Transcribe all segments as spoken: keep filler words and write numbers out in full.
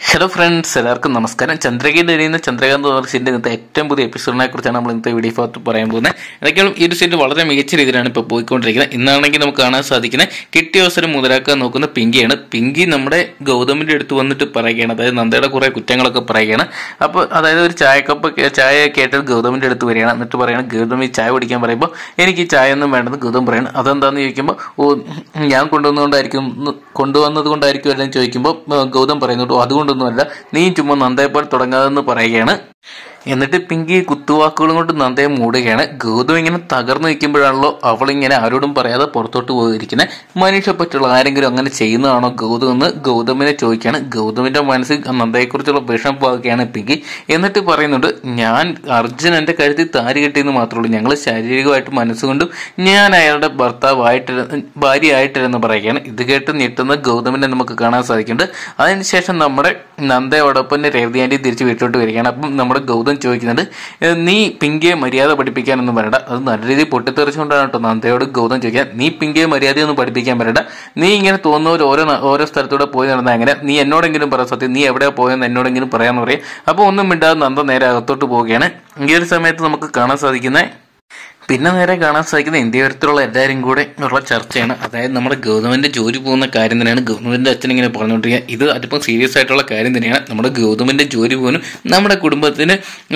Hello friends, എല്ലാവർക്കും നമസ്കാരം. ചന്ദ്രകയിൽ എഴുതുന്ന ചന്ദ്രകാന്ത് സീരിയലിന്റെ ഇന്നത്തെ ഏറ്റവും പുതിയ എപ്പിസോഡിനെ കുറിച്ചാണ് നമ്മൾ ഇന്നത്തെ വീഡിയോ ഭാഗത്ത് പറയാൻ പോകുന്നത്. എന്തൊക്കെയാണ് ഈ ഒരു സീരിയൽ വളരെ മികച്ച രീതിയിലാണ് ഇപ്പോൾ പോയിക്കൊണ്ടിരിക്കുന്നത്. ഇന്നാണെങ്കിൽ നമുക്ക് കാണാൻ സാധിക്കുന്നത് കിട്ടിയ അവസരം മുതലാക്കാൻ നോക്കുന്ന പിങ്കിയാണ്. പിങ്കി നമ്മുടെ ഗൗതമിന്റെ അടുത്ത് വന്നിട്ട് പറയുകയാണ്, അതായത് നന്ദയുടെ കുറെ കുറ്റങ്ങളൊക്കെ പറയുകയാണ്. അപ്പോൾ അതായത് ഒരു ചായക്കപ്പ് ചായ കേട്ടത് ഗൗതമിന്റെ അടുത്ത് വരികയാണ്. എന്നിട്ട് പറയുകയാണ്, ഗൗതം ഈ ചായ കുടിക്കാൻ പറയുമ്പോൾ എനിക്ക് ഈ ചായ ഒന്നും വേണ്ടെന്ന് ഗൗതം പറയണം. അതെന്താന്ന് ചോദിക്കുമ്പോൾ, ഓ ഞാൻ കൊണ്ടുവന്നുകൊണ്ടായിരിക്കും കൊണ്ടുവന്നത് കൊണ്ടായിരിക്കും എല്ലാം ചോദിക്കുമ്പോൾ ഗൗതം പറയുന്നുണ്ട്, അതുകൊണ്ടൊന്നും അല്ല, നീ ചുമ്മാ നന്ദയെപ്പോൾ തുടങ്ങാതെന്ന് പറയുകയാണ്. എന്നിട്ട് പിങ്കി കുത്തുവാക്കുകളും കൊണ്ട് നന്ദയെ മൂടുകയാണ്. ഗൗതം ഇങ്ങനെ തകർന്നു നിൽക്കുമ്പോഴാണല്ലോ അവളിങ്ങനെ ആരോടും പറയാതെ പുറത്തോട്ട് പോയിരിക്കുന്നത്. മനുഷ്യ പറ്റുള്ള ആരെങ്കിലും അങ്ങനെ ചെയ്യുന്നതാണോ ഗൗതം എന്ന് ഗൗതമിനെ ചോദിക്കുകയാണ്. ഗൗതമിന്റെ മനസ്സിൽ നന്ദയെക്കുറിച്ചുള്ള വിഷം പാകുകയാണ് പിങ്കി. എന്നിട്ട് പറയുന്നുണ്ട്, ഞാൻ അർജുൻ എന്റെ കഴുത്തിൽ താരി കെട്ടിയെന്ന് മാത്രമേ ഉള്ളൂ, ഞങ്ങൾ ശാരീരികമായിട്ട് മനസ്സുകൊണ്ടും ഞാൻ അയാളുടെ ഭർത്താവായിട്ട് ഭാര്യയായിട്ടില്ലെന്ന് പറയുകയാണ്. ഇത് കേട്ട് ഞെട്ടുന്ന ഗൗതമിനെ നമുക്ക് കാണാൻ സാധിക്കുന്നുണ്ട്. അതിനുശേഷം നമ്മുടെ നന്ദയോടൊപ്പം രേവതി ആന്റി തിരിച്ച് വീട്ടിലോട്ട് വരികയാണ്. അപ്പം നമ്മുടെ ഗൗതം ചോദിക്കുന്നുണ്ട്, നീ പിങ്കിയെ മര്യാദ പഠിപ്പിക്കാനൊന്നും വരണ്ട. അത് നല്ല രീതിയിൽ പൊട്ടിത്തെറിച്ചുകൊണ്ടാണ് കേട്ടോ നന്ദയോട് ഗൗതം ചോദിക്കാൻ. നീ പിങ്കിയെ മര്യാദയൊന്നും പഠിപ്പിക്കാൻ വരണ്ട, നീ ഇങ്ങനെ തോന്നുന്നവർ ഓരോ ഓരോ സ്ഥലത്തൂടെ പോയി നടന്നാൽ എങ്ങനെ, നീ എന്നോടെങ്കിലും പറ സത്യം, നീ എവിടെയാ പോയെന്ന് എന്നോടെങ്കിലും പറയാന്ന് പറയും. അപ്പോൾ ഒന്നും മിണ്ടാതെ നന്ദ നേരെ അകത്തോട്ട് പോവുകയാണ്. ഈ ഒരു സമയത്ത് നമുക്ക് കാണാൻ സാധിക്കുന്നത് പിന്നെ നേരെ കാണാൻ സാധിക്കുന്ന ഇന്ത്യ തരത്തിലുള്ള എല്ലാവരും കൂടെ ഉള്ള ചർച്ചയാണ്. അതായത് നമ്മുടെ ഗൗതമിന്റെ ജോലി പോകുന്ന കാര്യം തന്നെയാണ് ഗൗതമിന്റെ അച്ഛൻ ഇങ്ങനെ പറഞ്ഞുകൊണ്ടിരിക്കുക. ഇത് അതിപ്പം സീരിയസ് ആയിട്ടുള്ള കാര്യം തന്നെയാണ്. നമ്മുടെ ഗൗതമിന്റെ ജോലി പോലും നമ്മുടെ കുടുംബത്തിന്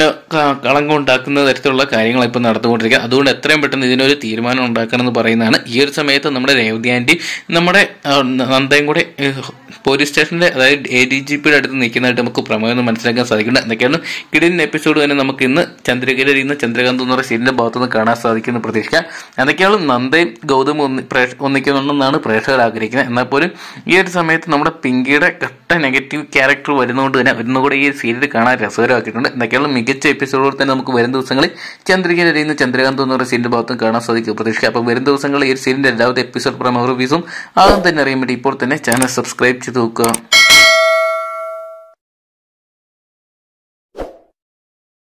കളങ്കം ഉണ്ടാക്കുന്ന തരത്തിലുള്ള കാര്യങ്ങൾ ഇപ്പം നടന്നുകൊണ്ടിരിക്കുക. അതുകൊണ്ട് എത്രയും പെട്ടെന്ന് ഇതിനൊരു തീരുമാനം ഉണ്ടാക്കണം എന്ന് പറയുന്നതാണ്. ഈ ഒരു സമയത്ത് നമ്മുടെ രേവതി ആന്റി നമ്മുടെ നന്ദയും കൂടെ പോലീസ് സ്റ്റേഷന്റെ അതായത് എ ഡി ജി പിയുടെ അടുത്ത് നിൽക്കുന്നതായിട്ട് നമുക്ക് പ്രമേയം മനസ്സിലാക്കാൻ സാധിക്കുന്നുണ്ട്. എന്തൊക്കെയാണ് കിടിലൻ എപ്പിസോഡ് തന്നെ നമുക്ക് ഇന്ന് ചന്ദ്രകയിൽ ഇന്ന് ചന്ദ്രകാന്ത് എന്ന് പറയുന്ന സീരിയലിന്റെ ഭാഗത്തുനിന്ന് കാണാൻ സാധിക്കുന്ന പ്രതീക്ഷിക്കാം. എന്തൊക്കെയാണ് നന്ദയും ഗൗതം ഒന്നി ഒന്നിക്കുന്നുണ്ടെന്നാണ് പ്രേക്ഷകർ ആഗ്രഹിക്കുന്നത്. എന്നാൽ പോലും ഈ ഒരു സമയത്ത് നമ്മുടെ പിങ്കിയുടെ കട്ട നെഗറ്റീവ് ക്യാരക്ടർ വരുന്നതുകൊണ്ട് തന്നെ ഒന്നുകൂടെ ഈ സീരിയൽ കാണാൻ രസകരമാക്കിയിട്ടുണ്ട്. എന്തൊക്കെയാണ് മികച്ച എപ്പിസോഡുകൾ തന്നെ നമുക്ക് വരും ദിവസങ്ങളിൽ ചന്ദ്രകയിൽ ഇന്ന് ചന്ദ്രകാന്ത് എന്ന് പറയുന്ന സീരിയലിന്റെ ഭാഗത്തും കാണാൻ സാധിക്കും പ്രതീക്ഷിക്കാം. അപ്പോൾ വരും ദിവസങ്ങളിൽ ഈ സീരിയലിന്റെ എല്ലാവരുടെ എപ്പിസോഡ് പ്രമോ റിവ്യൂസും ആദ്യം തന്നെ അറിയാൻ വേണ്ടി ഇപ്പോൾ തന്നെ ചാനൽ സബ്സ്ക്രൈബ് ചെയ്ത് നോക്കുക.